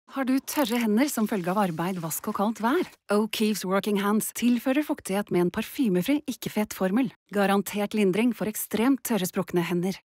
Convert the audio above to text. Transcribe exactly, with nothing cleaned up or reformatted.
Har du tørre hender som følge av arbeid, vask og kaldt vær? O'Keeffe's Working Hands tilfører fuktighet med en parfymefri, ikke-fett formel. Garantert lindring for ekstremt tørre sprukne hender.